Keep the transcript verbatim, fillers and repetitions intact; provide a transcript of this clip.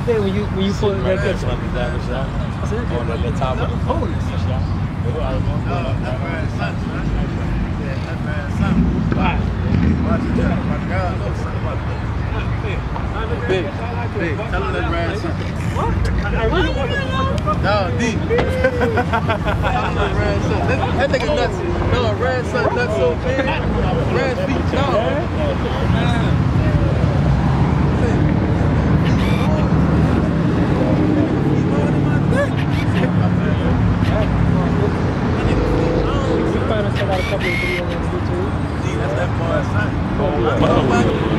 day when you when you pull that picture? On the little top of the Holy shit. No, that man's something. Yeah, that man's something. Why? My God, no something. Big, big. Tell him that man's something. What? I really want to. No, deep. Tell him that man's something. That, that nigga nuts. No, red son nuts so big. Red feet, no. Find us a couple of videos on YouTube. That's that boy's son.